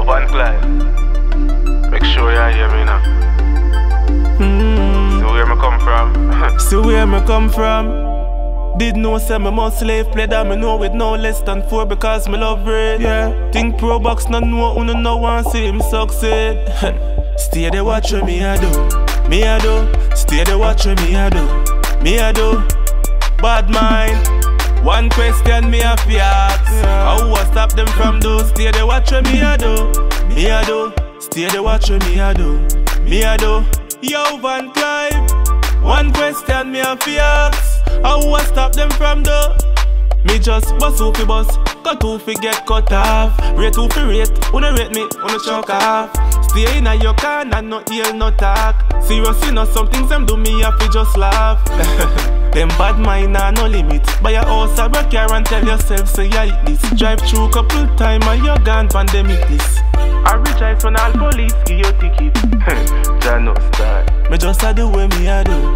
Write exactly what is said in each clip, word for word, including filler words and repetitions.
Yo, Van Clyde, make sure you hear me now. Mm. See where me come from. See where me come from. Did know say me must slave play that me know with no less than four because me love red. Yeah, think pro box no know who no want see him succeed. Stay there watch what me I do, me I do. Stay there watch what me I do, me I do. Bad mind. One question me a fi ask, yeah. How I stop them from do? Stay there watch what me I do, me I do. Stay there watch what me I do, me I do. Yo Van Clyde, one question me a fi ask, how I stop them from do? Me just bust who fi bust, cut who fi get cut off. Rate who fi rate, who no rate me, who no chuck off. Stay in a your car and no hear no talk. Seriously no some things them do me a fi just laugh. Them bad mind are no limit. Buy a house or a car and tell yourself say yeah it this. Drive through couple time and you're gone pandemic this. I rejoice when all police give you ticket. Jah no style. Me just a do way me a do.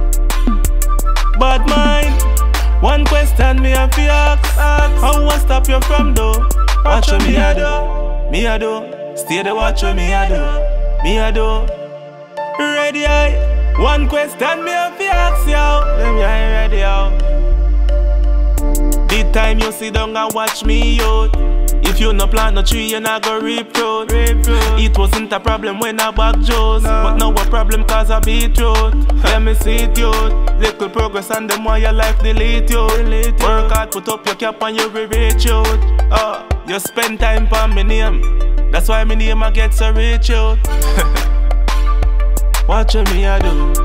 Bad mind. One question me a fi ask, ask. How I stop you from do? Watch what me a do, me a do. Stay there watch what me a do, me a do. Ready eye. One question me a fi ask you, them you ain't ready out. The time you sit down and watch me out. If you no plant no tree, you not go reap fruit. It wasn't a problem when I back Joes, no. But now a problem cause I beat road. Let me see it youth. Little progress and them why your life delete you. Delete Work hard, put up your cap and you will reach out. uh, You spend time for me name, that's why my name I get so rich out. Watch what me I do.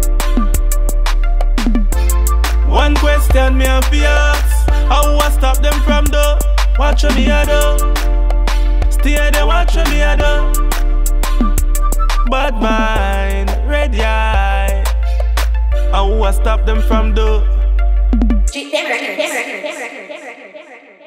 One question me a fi ask, how I stop them from do? Watch what me I do. Stay there watch what me I do. Bad mind, ready eye. How I stop them from do? Street Records.